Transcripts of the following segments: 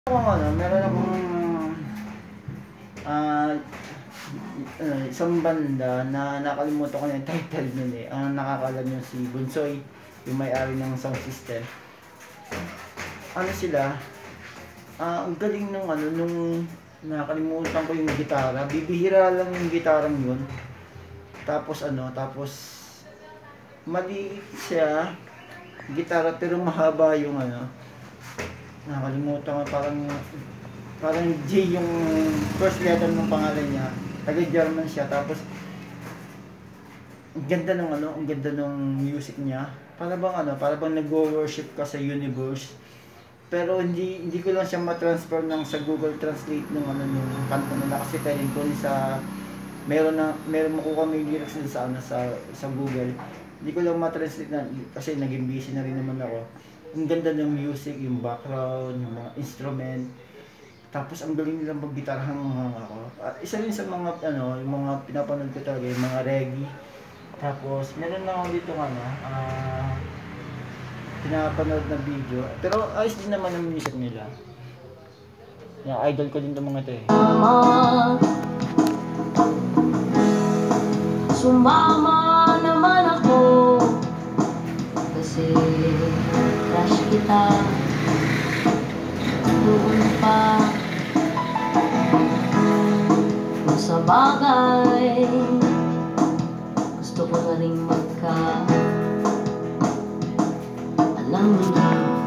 Meron akong ah, isang banda na nakalimutan ko na yung title nun eh. Ang nakakaalam yung si Bunsoy, yung may-ari ng sound system. Ano sila? Ang galing nung nung nakalimutan ko yung gitara. Bibihira lang yung gitarang yun. Tapos maliit siya, gitara pero mahaba yung nakalimutan ko, parang J yung first letter ng pangalan niya. Taga-German siya, tapos ang ganda ng music niya. Para bang nag-worship ka sa universe. Pero hindi ko lang siya ma-transfer sa Google Translate ng ng kanta nila, kasi telling sa meron mo ko kami lyrics sa sa Google. Hindi ko lang ma-translate na kasi naging busy na rin naman ako. Ang ganda ng music, yung background, yung mga instrument. Tapos ang galing nilang maggitarahan ako. Isa rin sa mga yung mga pinapanood ko talaga, yung mga reggae. Tapos meron lang ako dito pinapanood na video. Pero ayos din naman ang music nila. Yung idol ko din 'tong mga ito eh. Sumama naman ako kasi crush kita noon pa. Kung sa bagay gusto ko na rin alam mo na.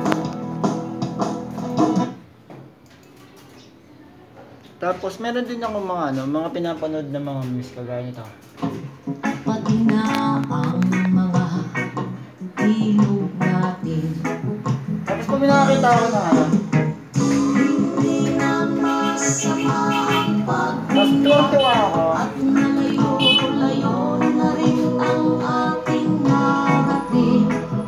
Tapos meron din ako mga pinapanood na mga music kagaya nito. Pati na ang mga ilog natin. Tapos pag nakakita ko na Hindi na masama ang mas tuwa ako. at nalayo-layo na rin ang ating narating.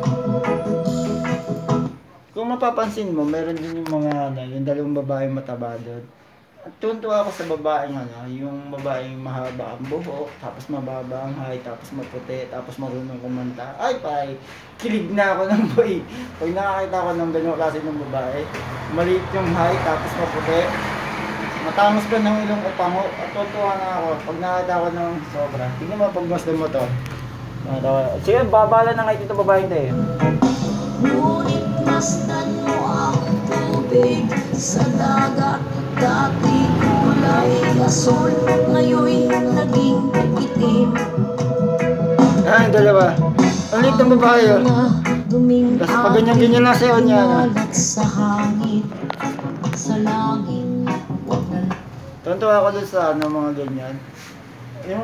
Kung mapapansin mo, meron din yung mga yung dalawang babaeng mataba doon. At tuwa ako sa babaeng yung babaeng mahaba ang buhok, tapos mababa ang height, tapos maputi, tapos marunong kumanta. Ay, pay, kilig na ako ng boy. Pag nakakita ko ng ganyung klase ng babae, maliit yung height, tapos maputi, matangos pa ng ilong upango, at tuwa na ako pag nakakita ko ng sobra. Tingnan mo pag gusto mo to. Sige, babala na ngayon ito babaeng to eh. Ngunit masdan mo ang tubig sa dagat. Dati kulay asul, ngayon naging itim. Ang dalawa. Ang liit ng babae yun. Tapos pag ganyan-ganyan lang sa'yo niya. Sa hangin, sa langit, wag na. Tuntua ako dun sa mga ganyan. Yung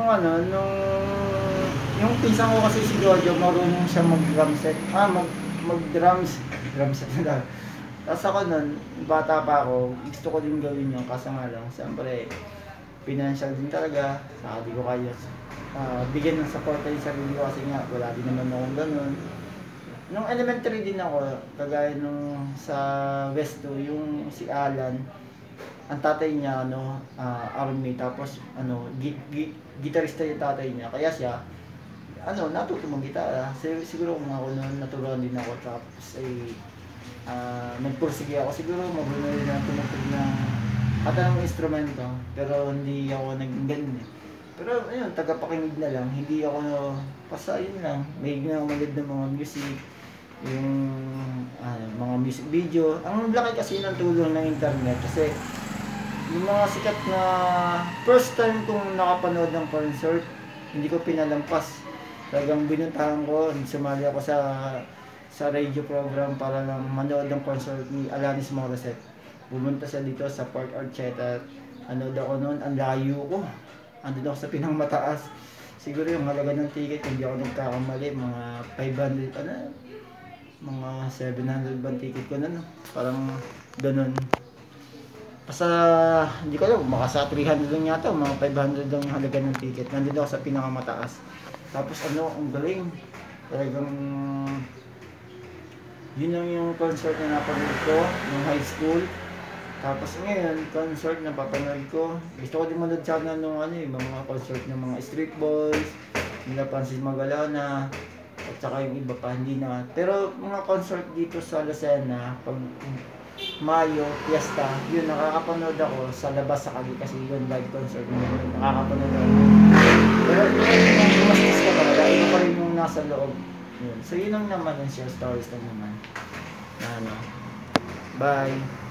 yung pisang ko kasi si Jojo, marunong siya mag-drum set. Mag-drums set na lang. Tapos ako nun, bata pa ako, gusto ko din gawin yun, kasi nga lang, siyempre, financial din talaga, saka di ko kaya bigyan ng support yung sarili ko kasi nga, wala din naman akong ganun. Nung elementary din ako, kagaya nung sa West 2, yung si Alan, ang tatay niya, army, tapos, gitarista yung tatay niya, kaya siya, natuto mag-gitara. Siguro kung ako noon, naturuan din ako, tapos nagpursige ako, siguro marunong rin na tumutog ng ng instrumento, pero hindi ako naging ganun eh. Pero ayun, tagapakinig na lang, hindi ako basta yun lang, may ginamagad ng mga music, yung mga music video. Ang laki kasi ng tulong ng internet, kasi yung mga sikat na first time kong nakapanood ng concert, hindi ko pinalampas. Talagang binuntahan ko, sumali ako sa radio program para lang manood ng concert ni Alanis Morissette. Pumunta siya dito sa Port Orcheta. Anood ako noon, ang layo ko. Andun ako sa pinangmataas. Siguro yung halaga ng ticket, hindi ako nagkakamali, mga 500, mga 700 ba ticket ko na, parang ganun. Basta, hindi ko alam, baka sa 300 lang yata, mga 500 lang yung halaga ng ticket. Nandun ako sa pinakamataas. Tapos ang galing. Talagang yun lang yung concert na napanood ko nung high school. Tapos ngayon, concert na papanood ko. Gusto ko din manood sana nung mga concert ng mga Street Boys, nila Francis Magalona, at saka yung iba pa, hindi na. Pero mga concert dito sa Lucena, pag Mayo, Fiesta, yun, nakakapanood ako sa labas sa Cali kasi yun, live concert yun, nakakapanood ako. Pero yung gumastos ka talaga, ito pa rin yung nasa loob. Yun. So yun lang naman yung share stories lang naman. Ano. Bye!